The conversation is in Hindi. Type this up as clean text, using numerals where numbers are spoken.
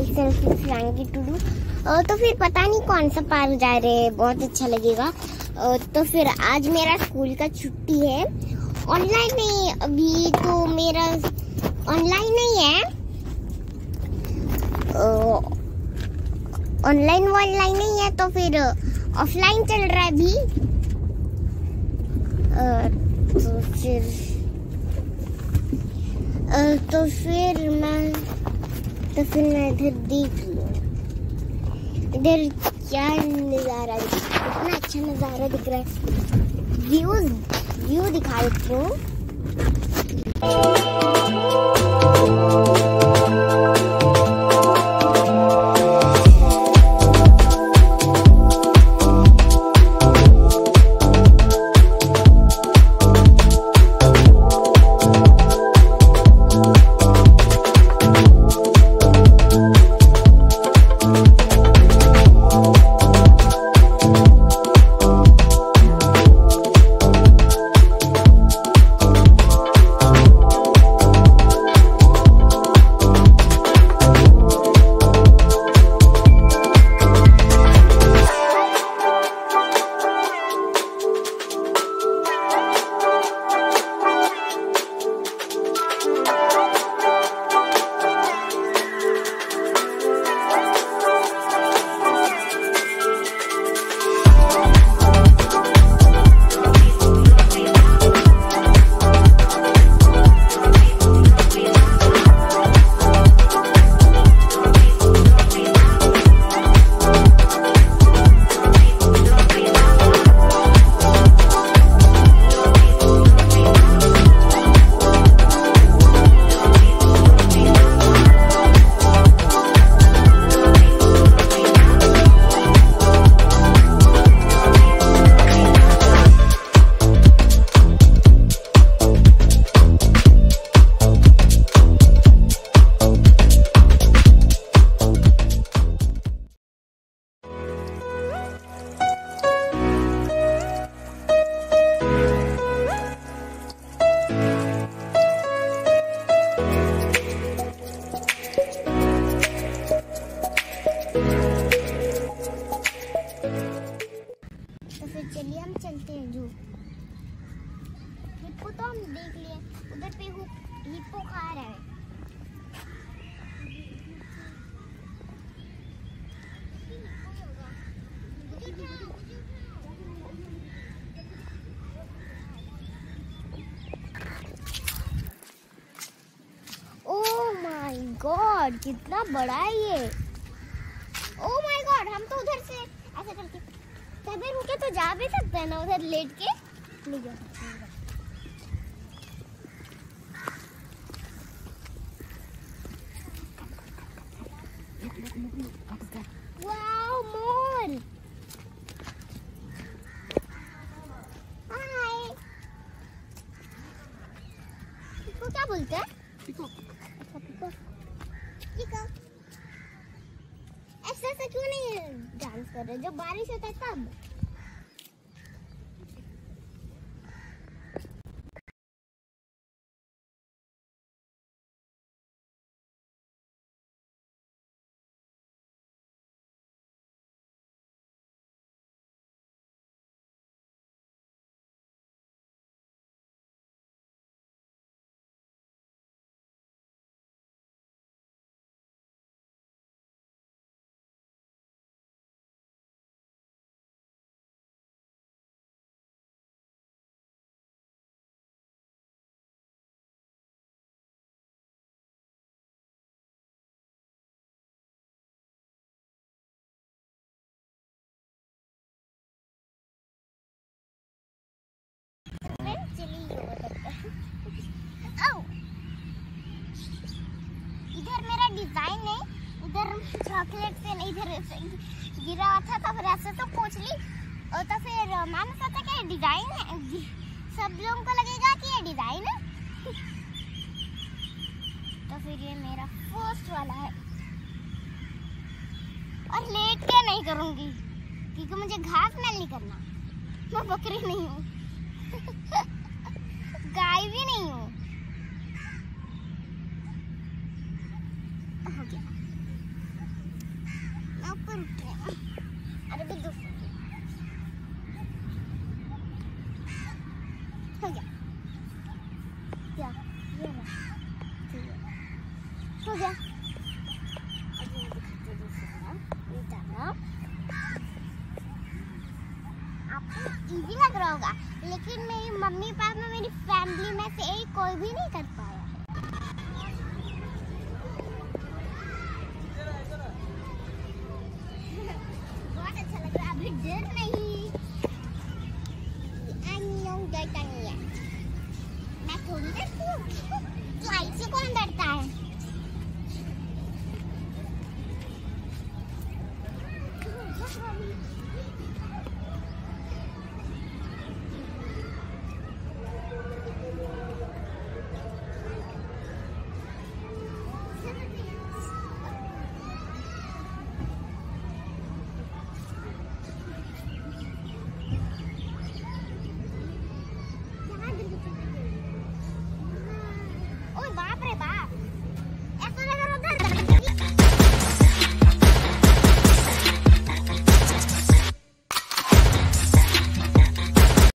My self Frankie Tudu. तो फिर पता नहीं कौन सा पार्क जा रहे हैं, बहुत अच्छा लगेगा। तो फिर आज मेरा स्कूल का छुट्टी है, ऑनलाइन नहीं, अभी तो मेरा ऑनलाइन नहीं है, ऑनलाइन नहीं है, तो फिर ऑफलाइन चल रहा है अभी। तो फिर मैं इधर देख लूं, इधर क्या नज़ारा दिख रहा है, इतना अच्छा नज़ारा दिख रहा है। व्यू दिखा देती हूँ। चलिए हम चलते हैं जू। हिप्पो तो हम देख लिए, उधर पे हिप्पो खा रहा है। ओह माय गॉड, कितना बड़ा है ये। ओह माय गॉड, हम तो उधर से ऐसा करके कभी रुके तो जा भी सकते हैं ना, उधर लेट के नहीं जा सकते। वाओ, मोर। हाय, इसको क्या बोलते हैं? पिको। अच्छा, पिको। पिको। ऐसा क्यों नहीं डांस कर रहे जब बारिश होता है तब? इधर मेरा डिजाइन है, इधर चॉकलेट से नहीं, इधर गिरा हुआ था, तो फिर ऐसे तो पोंछ ली, और तो फिर मैंने सोचा कि ये डिजाइन है, सब लोगों को लगेगा कि ये डिजाइन है। तो फिर ये मेरा फर्स्ट वाला है, और लेट के नहीं करूंगी क्योंकि मुझे घास मेल नहीं करना, मैं बकरी नहीं हूँ। गाय भी नहीं हूँ। हो गया। अरे भी दूसरा हो गया क्या ये ना ठीक है हो गया। अभी मैं दिखाती हूँ दूसरा ये डाला। आपको इजी लग रहा होगा लेकिन मेरी मम्मी पापा मेरी फैमिली में से कोई भी नहीं कर पाया।